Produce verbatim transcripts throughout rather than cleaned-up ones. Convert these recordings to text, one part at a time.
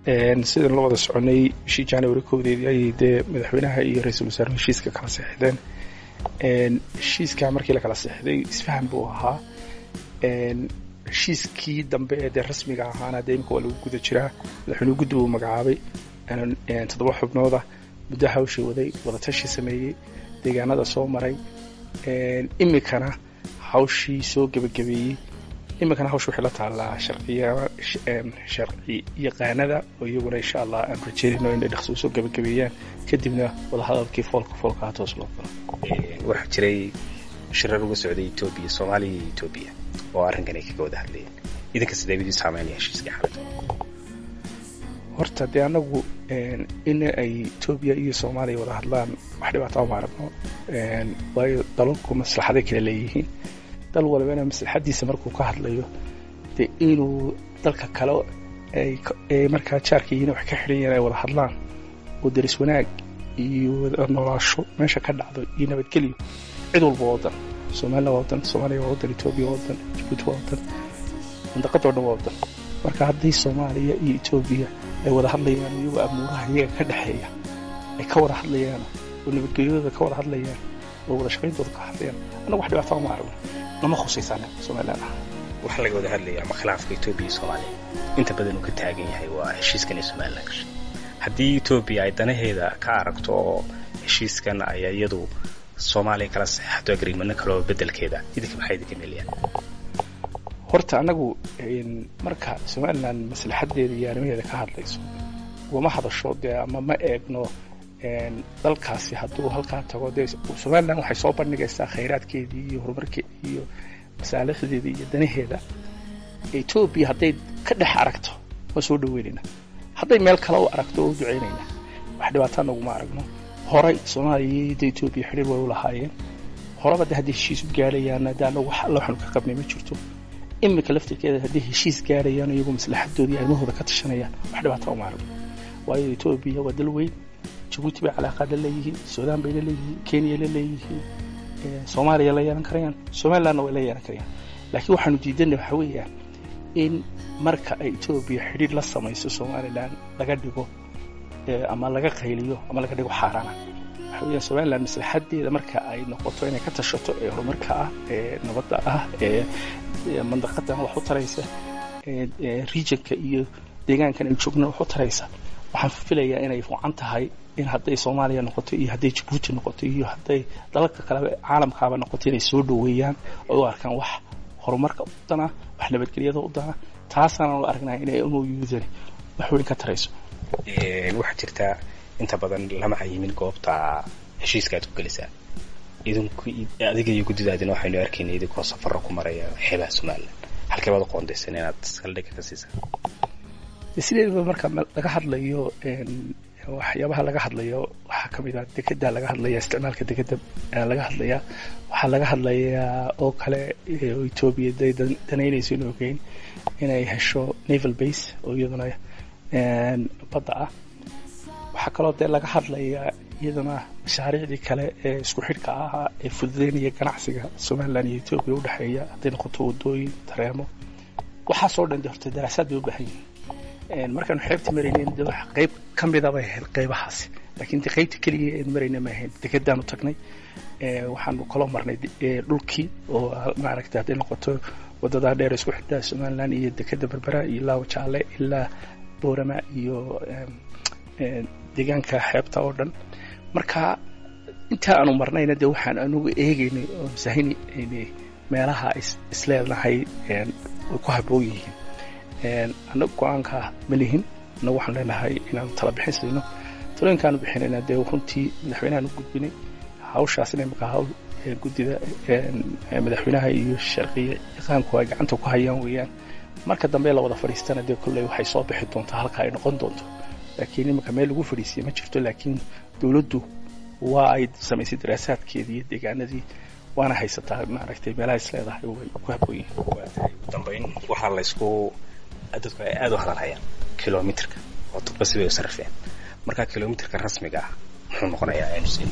sidaan la wada soconay bishii January kowdeedii ay de madaxweynaha iyo ra'iisul wasaaraha heshiiska kala saxiixdeen heshiiska markii la kala saxiixday isfaham buu ahaa heshiiskii dambe ee rasmiga ahaana deemka waa lagu guda jiraa madaxweynuhu guddi uu magacaabay toddoba xubnooda muddo hawsha waday wada tashi sameeyay deegaanada soo maray imikana hawshii soo gabagabeeyay imikana hawshu waxay la taalaa sharciya sharci yaqaanada oo iyaguna insha Allah aan rajeynayno inay dhaqso soo gabagabeeyaan kadibna wada hadalkii foolka foolka toos loo galo waxa jiray shirar uga socday Itoobiya Soomaaliya iyo Itoobiya oo arrinkan ay kaga wada hadlayeen idinka sidee bidii saameynaya heshiiska xaladda horta de anagu in ay Itoobiya iyo Soomaaliya wada hadlaan wax dhibaato ma aragno waayo dalalku maslaxada kale leeyihiin dal walba maslaxadiisa markuu ka hadlayo de inuu dalka kale ay markaa jaarkiina wax ka xiriyeen ay wada hadlaan oo daris wanaag iyo nolosho meesha ka dhacdo iyo nabadgelyo cid walba wadan Soomaaliya wadan Soomaaliya wadan Itoobiya wadan Djibouti wadan mandaqada dhan wadan marka haddii Soomaaliya iyo Itoobiya ay wada hadlayaan iyaga amuuraha iyaga ka dhaxeeya ay ka wada hadlayaan oo nabadgelyada ka wada hadlayaan oo wada shaqayntooda ka hadlayaan anagu wax dhibaato ma aragno nama khusaysan Soomaaliland waxa laga wada hadlayaa ama khilaafka Itoobiya iyo Soomaaliya inta badan uu ka taagan yahay waa heshiiskan ee Soomaaliland gashay haddii Itoobiya ay danaheeda ka aragto heshiiskan ay iyadu Soomaaliya kala saxdo agreement kale oo bedelkeeda idinka maxay idinka meelayaan horta anagu marka Soomaaliland maslaxadeeda iyo arrimaheeda ka hadlayso wama hadasho de ama ma eegno dalkaasi hadduu halkaa tago de Soomaaliland waxay soo bandhigaysaa khayraadkeedii iyo horumarkeedii iyo masaalixdeedii iyo danaheeda Itoobiya hadday ka dhex aragto waa soo dhaweynayna hadday meel kale u aragto oo duceynayna wax dhibaato nagu ma aragno horay Soomaaliya iyo Itoobiya xiriir way u lahaayeen horaba haddii heshiis gaarayaan anagu wax alla xun ka qabnay ma jirto imika laftirkeeda haddii heshiis gaarayaan iyagu maslaxadoodii arrimahooda ka tashanayaan wax dhibaato ma aragno waayo Itoobiya waa dal weyn Djibouti bay calaaqad leeyihiin Suudaan bay leeyihiin Kenya leeyihiin Soomaaliya la yeelan karayaan Soomaaliland way la yeelan karayaan laakiin waxaanu diidanay waxa weeyaan in marka ay Itoobiya xiriir la samayso Soomaaliland laga dhigo ama laga qayliyo ama laga dhigo xaaraana waxa weeyaan Soomaaliland maslaxadeeda marka ay noqoto inay ka tashato ee horumarka ah ee nabadda ah ee mandaqadan wax u taraysa ee regionka iyo deegaankan ay joogno wax u taraysa waxaan filayaa inay fiican tahay in hadday Soomaaliya noqoto iyo hadday Djibouti noqoto iyo hadday dalalka kale caalamkaaba noqoto inay soo dhaweeyaan oo arkaan wax horumarka u dana wax nabadgelyada u dana taasana loo aragnaa inay u yuudeen wax weyn ka tarayso ee waxa jirta inta badan lama cayimin goobta heshiiska aad ku galisaan idinku adiga iyo gudidaadina waxaynu arkaynay idinku safar ku maraya xeebaha Soomaaliland halkee baad qoondaysan inaad saldhig ka siisaan sidoo marka laga hadlayo waxyaabaha laga hadlayo waxa kamid ah dekada laga hadlaya isticmaalka dekada laga hadlaya waxa laga hadlayaa oo kale Itoobiya danaynayso inuu geyn inay hesho naval base oo iyaduna badda ah waxa kale oo laga hadlayaa iyaduna mashaariicdii kale ee isku xidhka ah ee fududeynaya ganacsiga Soomaaliland iyo Itoobiya u dhaxeeya haday noqoto wadooyin tareemo waxa soo dhan horta daraasad u baahan yahay markaan xeebta mareynay wax qayb kamid ah bay qaybahaas laakiin qaybta kaliya ee mareynay ma ahayn dekadaan u tagnay ee waxaan kala marnay dhulkii oo maaragtay haday noqoto wadada dheer isku xidha Soomaaliland iyo dekada Berbera iyo Lawa Jaale ilaa Boorama iyo deegaanka xeebta oo dhan marka inta aanu marnayna de waxaan anugu eegaynay oo sahini inay meelaha isleedahay ee ku habboon yihiin een anagu go'aanka malihin anagu waxaan leenahay inaan tala bixisayno talooyinkaan u bixinayna de runtii madaxweynaha u gudbinay hawshaasina marka hawl gudida madaxweynaha iyo sharciga yaqaanku ay gacanta ku hayaan weeyaan marka dambe la wada fariistana de kulay waxay soo bixi doontaa halka ay noqon doonto laakiin marka meel lagu fariisiyo ma jirto laakiin dawladdu waa ay samaysay daraasaadkeedii deegaanadii waana haysataa maaragtay meelaha isleedahay way ku habboon yihiin dambeyn waxa la isku dadku ay aad u hadalhayaan kilometerka oo dadba si way u sarfeen marka kilometerka rasmiga ah muxuu noqonayaa aynu siin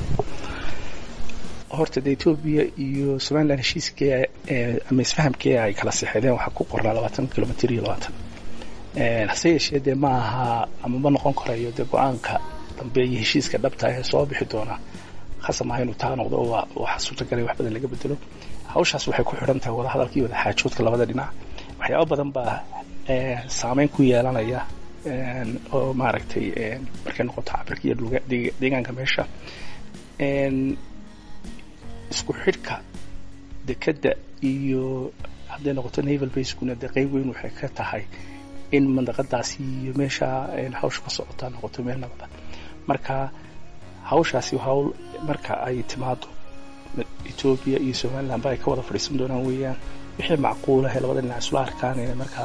horta Itoobiya iyo Soomaaliland heshiiska ama isfahamkii ay kala saxeeyeen waxa ku qornaa labaatan kilomitir iyo labaatan hase yeeshee dee ma aha ama ma noqon karayo dee go-aanka dambe iyo heshiiska dhabta ee soo bixi doona khasab maaha inuu taa noqdo waxa suurtagalay wax badan laga bedelo hawshaas waxay ku xidhan tahay wada hadalkii wada xaajoodka labada dhinac waxyaabo badan baa saameyn ku yeelanaya oo maaragtay markay noqoto cabirka iyo deegaanka meesha isku xidhka dekadda iyo hadday noqoto naval baseguna dee qayb weyn waxay ka tahay in mandaqadaasi iyo meesha hawsha ka socota noqoto meel nabada marka hawshaasi hawl marka ay timaado Ethiopia iyo Somaliland bay ka wada fadhiisan doonaan weeyaan wixii macquul ah labada dhinac isla arkaan in marka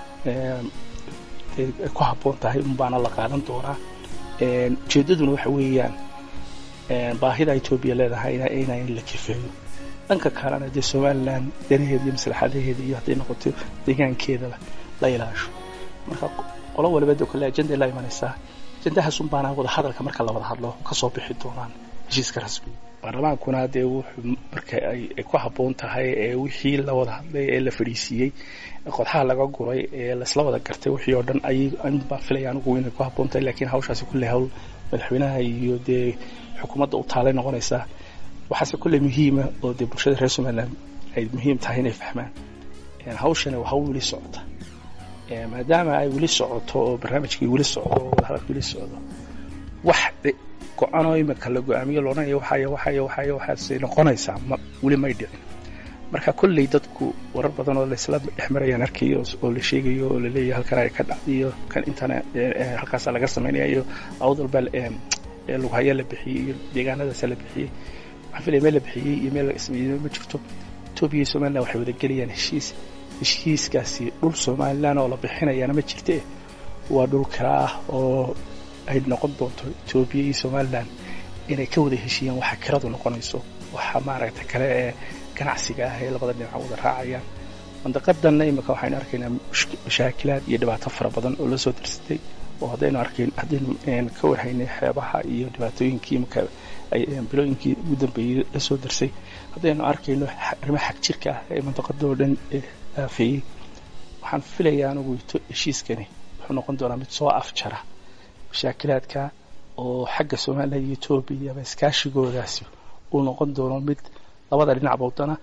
ee ku habboon tahay in baana la qaadan doonaa ee jeedaduna waxa weeyaan ee baahida Ethiopia leedahay inay in la kifeeyo dhanka kalena dee Somaliland danaheeda iyo maslaxadeeda iyo hadday noqoto deegaankeeda la ilaasho marka qolo walba dad kale ajenda la imanaysa ajendaha sunbaana wada hadalka marka la wada hadlo ka soo bixi doonaan heshiiska rasmi baarlamaankuna dee wuxuu marka ay ku habboon tahay ee wixii la wada hadlay ee la fariisiyay qodxaha laga guray ee la isla wada gartay wixii oo dhan ay aan ba filayaan ugu weyn ku habboon tahay laakiin hawshaasi kulli hawl madaxweynaha iyo dee xukuumadda u taalay noqonaysa waxaase kulli muhiim ah oo dee bulshada reer Somaliland ay muhiim tahay inay fahmaan in hawshana waxa uu wili socota ee maadaama ay wili socoto oo barnaamijkii wili socdo oo hadalkii wili socdo wax go'aano imika la go'aamiyo loonaya waxa waxa waxa waxa noqonaysa wili ma dhicin marka kulli dadku warar badan oo la isla dhexmarayaan arkiyo oo la sheegayo oo la leeyahay halkan ay ka dhacdiyo kan intana halkaas laga sameeyo awdal bal ee lagu hayay la bixiyay deegaanada sala bixiyay waxay meel la bixiyay iyo meel ismiyo ma jirto Ethiopia iyo Somaliland waxay wada galiyaan heshiis heshiiskaasi dhul Somaliland oo la bixinayana ma jirtee waa dhul kala ah oo ay noqon doonto Ethiopia iyo Somaliland inay ka wada heshiiyaan waxa kiradu noqonayso waxa maaragtay kale ee ganacsiga ah ee labada dhinac wada raacayaan mandaqadan imika waxaan arkaynaa mashaakilaad iyo dhibaato fara badan oo la soo dirsatay oo hadaynu arkayn hadaynu ka warhaynay xeebaha iyo dhibaatooyinkii imika ay bilooyinkii ugu dambeeyay la soo dirsay hadaynu arkayno arrimaha xaq jirka ah ee mandaqada oo dhan aafiyay waxaan filayaa anigu heshiiskani wuxuu noqon doonaa mid soo afjara mashaakilaadka oo xagga Soomaaliya iyo Ethiopia ba iskaashigoodaasi uu noqon doono mid labada dhinac boodana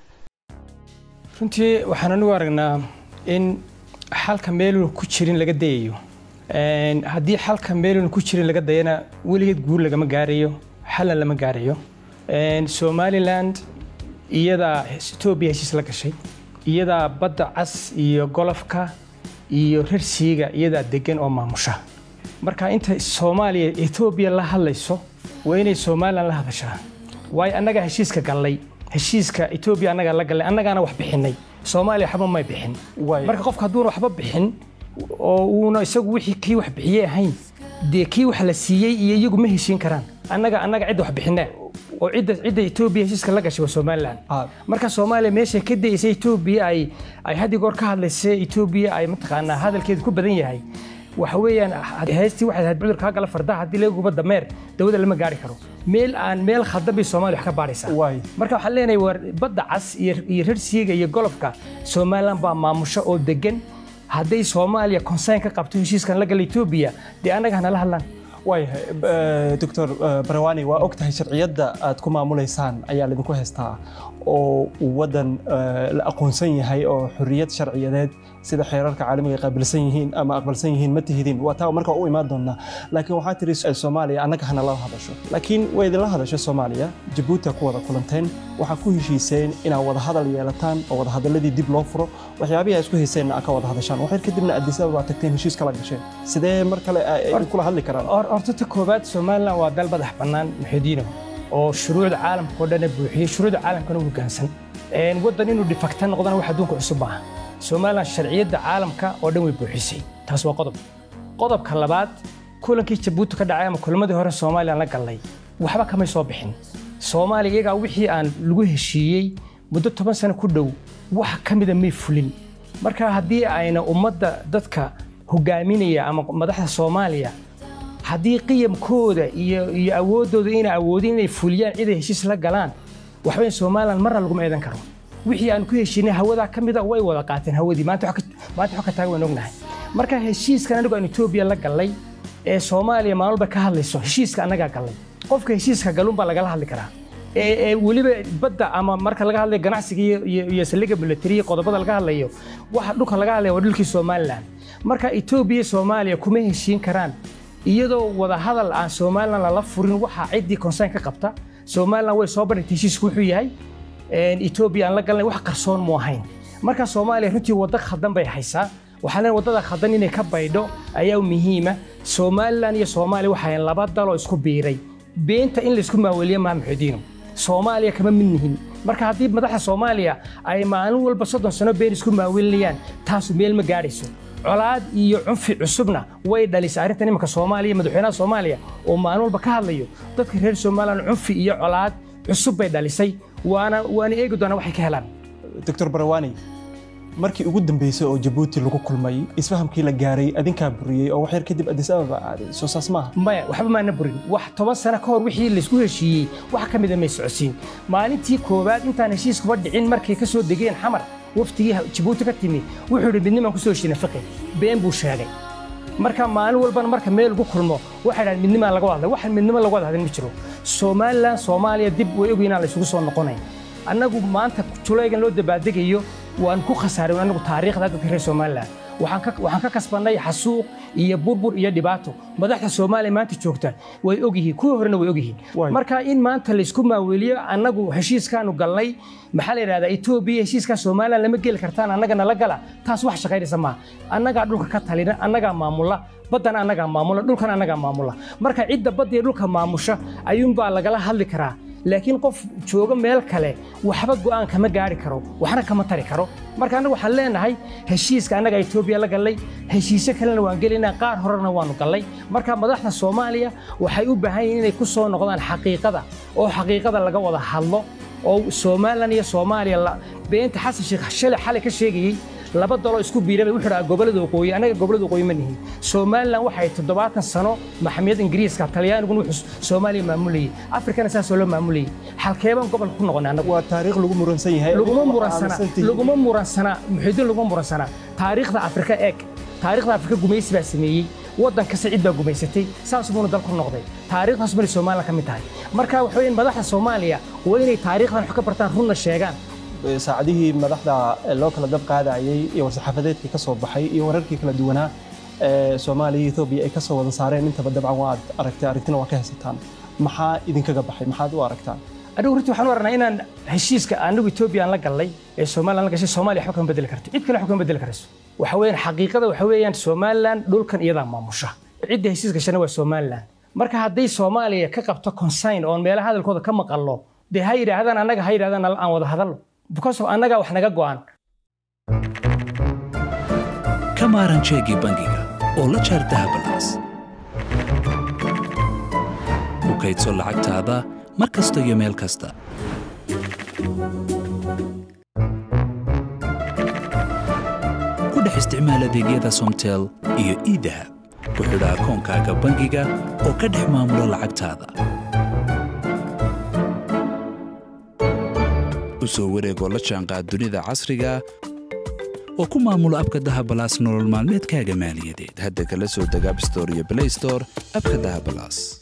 runtii waxaan anigu aragnaa in xalka meel ku jirin laga dayayo een hadii xalka meel ku jirin laga dayana waligeed guul laga ma gaarayo xal lama gaarayo een Somaliland iyada Ethiopia heshiis la gashay iyada badda cas iyo golofka iyo rarsiga iyada degan oo maamusha marka inta Soomaaliya Ethiopia la hadlayso waa inay Somaliland la hadashaa way anaga heshiiska galay heshiiska Ethiopia anaga la galay anagana wax bixinay Soomaaliya waxba ma bixin marka qofka haduu waxba bixin oo uu isagu wixii kii wax bixiyay ahayn de kii wax la siiyay iyo iyagu ma heshiin karaan anaga anaga cid wax bixinay oo cid cid Ethiopia heshiiska la gashay Somaliland marka Soomaaliya meesha ka deysay Ethiopia ay ay hadii goor ka hadlaysay Ethiopia ay mataqaana hadalkeedu ku badan yahay waxa weeyaan heestii waxay ahayd cudurka kala fardaha hadii lagu gubo dameer dawladda lama gaari karo meel aan meel khadabi Soomaaliya wax ka baaraysa marka waxa leenahay war badda cas iyo rarsiga iyo golofka Somaliland baa maamusho oo degan haday Soomaaliya concern ka qabto heshiiskan la galay Ethiopia de anaga hana la hadlan way doctor Barawani waa ogtahay sharciyada aad ku maamuleysaan ayaa idinku heystaa oo wadan la aqoonsan yahay oo xurriyad sharciyadeed sida xeerarka caalamiga qaabilsan yihiin ama aqbalsan yihiin ma tihidin waa taa marka uu imaan doona laakiin waxa tiri Soomaaliya anaga hana la hadasho laakiin way idin la hadasho Soomaaliya Djibouti ku wada kulanteen waxa ku heshiiseen in wada hadal yeelataan oo wada hadaladii dib loo furo waxyaabaha isku heyseen ka wada hadashaan waxa kadibna Addis Ababa tagteen heshiis kala gasheen sidee mar kale ay kula hadli karaan horta koobaad Somaliland waa dal madax bannaan muxudiino oo shuruucda caalamka oo dhan buuxiyay shuruucda caalamkana uu gaansan een wadan inuu difactan noqdana wax adduunka cusub ah Somaliland sharciyada caalamka oo dhan way buuxisay taas waa qodob qodobka labaad kulankii Djibouti ka dhacay ama kulmadii hore Somaliland la galay waxba kama soo bixin Soomaaliya iyaga wixii aan lagu heshiiyay muddo toban sano ku dhow wax kamida ma fulin marka hadii ayna ummadda dadka hogaaminaya ama madaxda Soomaaliya hadii qiyamkooda iyo iyo awoodooda inay awoodin inay fuliyaan cid heshiis la galaan waxba Somaliland mar lagu ma eedan karo wixii aan ku heshiinay hawada kamida way wada qaateen hawadii maanta maanta waxa ka taagan ognahay marka heshiiskan anigu aan Ethiopia la galay ee Soomaaliya maalba ka hadlayso heshiiska anaga galay qofka heshiiska galun baa laga hadli karaa ee waliba badda ama marka laga hadlayo ganacsiga iyo iyo saldhigga military qodobada laga hadlayo waxa dhulka laga hadlayo waa dhulkii Soomaaliland marka Ethiopia Soomaaliya kuma heshiin karaan iyadoo wada hadal aan Soomaaliland la furin waxa cidii concern ka qabta Soomaaliland way soo bandhigtay heshiisku wuxuu yahay ee Ethiopia aan la galnay wax qarsoon ma ahayn marka Soomaaliya runtii wada khadan bay haysaa waxaan wadada khadan inay ka baydho ayaa muhiima Soomaaliland iyo Soomaaliya waxa ay laba dalo isku biiray beenta in la isku maawiliyo ma maxudiino Soomaaliya kama midnihin marka hadii madaxda Soomaaliya ay maalin walba soddon sano been isku maawiliyaan taas meel ma gaarayso colaad iyo cunfi cusubna way dhalisay arrintan imika Soomaaliya madaxweynaha Soomaaliya oo maalin walba ka hadlayo dadka reer Soomaaliland cunfi iyo colaad cusub bay dhalisay waana waana eegi doona waxay ka helaan Doctor Barawani markii ugu dambeysay oo Djibouti lagu kulmay isfahamkii la gaaray adinka buriyay oo wax yar kadib Addis Ababa aaday soo saasmaha maya waxba ma na burin wax toban sano ka hor wixii la isku heshiiyay wax kamid ah ma socodsiin maalintii koobaad intaan heshiis kuba dhicin markay ka soo degeen xamar waftigii Djibouti ka timi wuxuu midnimo ku soo heshiinay fiqi been buu sheegay marka maalin walba marka meel ugu kulmo waxa dhaad midnimo laga wada waxa midnimo laga wada hadin ma jiro Soomaaliland Soomaaliya dib way ogayna la isugu soo noqonay annagu maanta julaygan loo dabaadegayo waan ku khasaaray anagu taariikhda dadka reer Soomaaliland waxaan ka waxaan ka kasbanay xasuuq iyo burbur iyo dhibaato madaxda Soomaaliya maanta joogta way ogyihiin kuwa horena way ogyihiin marka in maanta la isku maawiliyo annagu heshiiskaanu galnay maxaa la yiraahdaa Ethiopia heshiiska Soomaaliland lama geli kartaan annaga la gala taas wax shaqaynaysa ma annaga dhulka ka talina annaga maamula badan annaga maamula dhulkan annaga maamula marka cidda badda iyo dhulka maamusha ayuun baa laga hadli karaa laakiin qof jooga meel kale waxba go'aan kama gaari karo waxna kama tari karo marka anagu waxaan leenahay heshiiska anaga Ethiopia la galay heshiisyo kalena waan gelinaa qaar horena waanu galay marka madaxda Soomaaliya waxay u baahan yihiin inay ku soo noqdaan xaqiiqada oo xaqiiqada laga wada hadlo oo Soomaaliland iyo Soomaaliya la beenta xasan sheekh xalay xalay ka sheegay laba dalo isku biiray wuxuu raa gobolada waqooyi anaga gobolada waqooyi ma nihin Soomaaliland waxay toddobaatan sano maxamiyad Ingiriiska Talyaanigu wuxuu Soomaaliya maamulay Afrikana saas loo maamulay halkeeban gobol ku noqon anagu waa taariikh lagu muransan yahay lagu muransana lagu muransana muxidin lagu muransana taariikhda Afrika eeg taariikhda Afrika gumaysi baa sameeyay wadan ka sicid baa gumaysatay saas buu dalku noqday taariikhdaas bari Soomaaliya ka mid tahay marka waxa weyn madaxda Soomaaliya waa inay taariikhdan wax ka bartaan runna sheegaan saacadihii madaxda loo kala dab qaadayay iyo warsaxafadeedkii ka soo baxay iyo wararkii kala duwanaa ee Soomaaliya iyo Ethiopia ay ka soo wada saareen inta dabcan waa aragtay aragtina waa ka haysataan maxaa idinkaga baxay maxaad u aragtaan anigu runtii waxaan u aragnaa inaan heshiiska anigu Ethiopia aan la galay ee Soomaaliland la gashay Soomaaliya waxba kama bedeli karto cid kale waxba kama bedeli karayso waxa weeyaan xaqiiqada waxa weeyaan Soomaaliland dhulkan iyada maamusha cidda heshiiska gashana waa Soomaaliland marka haddii Soomaaliya ka qabto consign oo meelaha hadalkooda ka maqallo de hay yiraahdaan anaga hay yiraahdaan aan wada hadalno because of anaga wax naga go'an kamaran cheegi bangiga oo la jaar dahabalaas ku kaydso lacagtaada mar kasta iyo meel kasta ku dhex isticmaal adeegyada Somtel iyo iDahab ku xidha akoonkaaga bangiga oo ka dhex maamula lacagtaada usoo wareegoo la jaanqaad dunida casriga oo ku maamulo abka dahabalaas nolol maalmeedkaaga maaliyadeed hadda kala soo deg App Store iyo Play Store abka dahabalaas